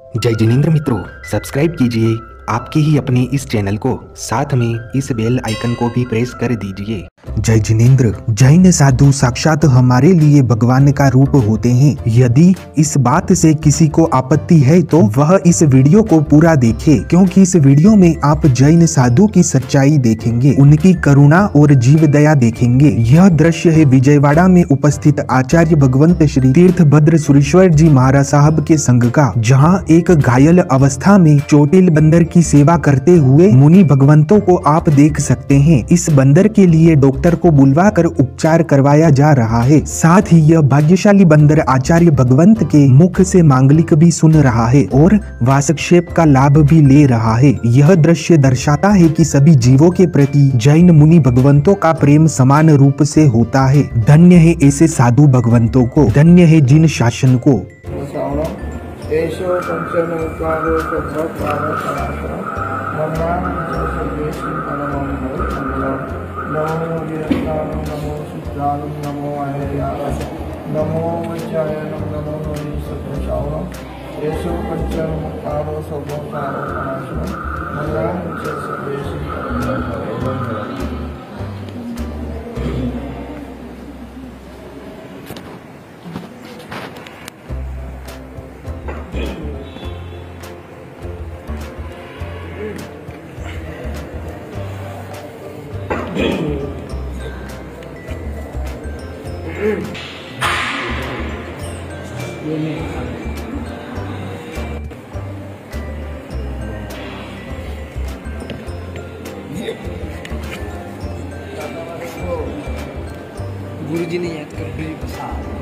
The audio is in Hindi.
जय जिनेंद्र मित्रों, सब्सक्राइब कीजिए आपके ही अपने इस चैनल को, साथ में इस बेल आइकन को भी प्रेस कर दीजिए। जय जिनेंद्र। जैन साधु साक्षात हमारे लिए भगवान का रूप होते हैं। यदि इस बात से किसी को आपत्ति है तो वह इस वीडियो को पूरा देखे, क्योंकि इस वीडियो में आप जैन साधु की सच्चाई देखेंगे, उनकी करुणा और जीव दया देखेंगे। यह दृश्य है विजयवाड़ा में उपस्थित आचार्य भगवंत श्री तीर्थभद्र सुरेश्वर जी महाराज साहब के संघ का, जहां एक घायल अवस्था में चोटिल बंदर की सेवा करते हुए मुनि भगवंतों को आप देख सकते हैं। इस बंदर के लिए डॉक्टर को बुलवाकर उपचार करवाया जा रहा है। साथ ही यह भाग्यशाली बंदर आचार्य भगवंत के मुख से मांगलिक भी सुन रहा है और वासक्षेप का लाभ भी ले रहा है। यह दृश्य दर्शाता है कि सभी जीवों के प्रति जैन मुनि भगवंतों का प्रेम समान रूप से होता है। धन्य है ऐसे साधु भगवंतों को, धन्य है जिन शासन को। नमो नमो वैचायनम नमो नमो येषु पंचम मुक्तारो सर्वकारो नाशनम मंगलम च सर्वेषु गुरुजी ने याद कर